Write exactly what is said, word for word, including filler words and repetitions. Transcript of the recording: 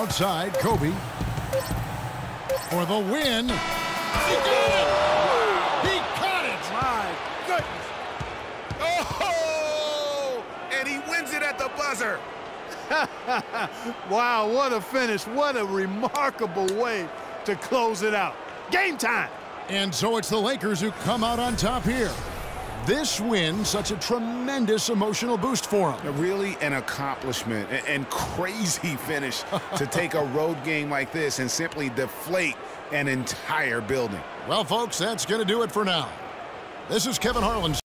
Outside, Kobe. For the win. He got it! He caught it! My goodness. Oh! And he wins it at the buzzer. Wow, what a finish. What a remarkable way to close it out. Game time. And so it's the Lakers who come out on top here. This win, such a tremendous emotional boost for them. Really an accomplishment and crazy finish to take a road game like this and simply deflate an entire building. Well, folks, that's going to do it for now. This is Kevin Harlan.